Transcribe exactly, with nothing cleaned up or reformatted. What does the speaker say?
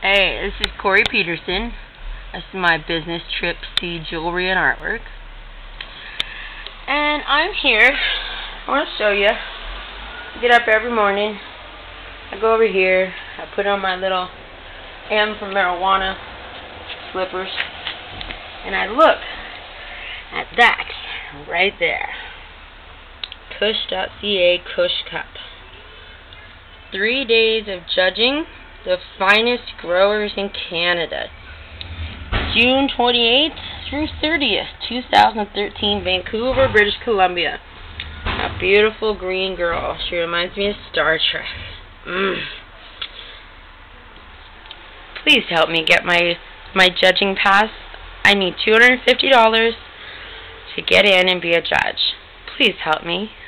Hey, this is Corey Peterson. This is my business trip C Jewelry and Artwork. And I'm here. I want to show you. I get up every morning. I go over here. I put on my little M for marijuana slippers. And I look at that right there. Kush dot C A Kush Cup. Three days of judging the finest growers in Canada. June twenty-eighth through thirtieth, two thousand thirteen, Vancouver, British Columbia. A beautiful green girl. She reminds me of Star Trek. Mm. Please help me get my my judging pass. I need two hundred fifty dollars to get in and be a judge. Please help me.